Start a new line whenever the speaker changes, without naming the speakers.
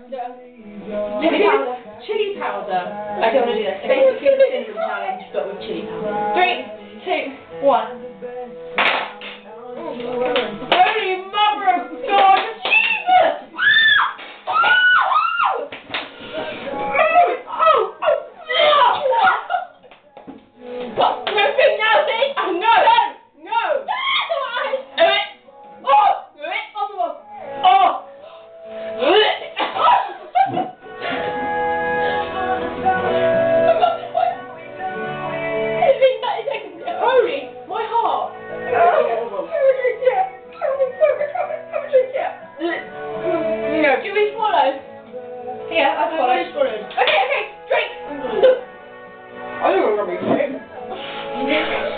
Chili powder. Chili powder.
I don't want to do this. Basically the syndrome challenge, but with chili powder.
3, 2, 1. Holy mother of God, Jesus! No, do we swallow? Yeah, I swallowed. Okay, drink. I don't want to be sick.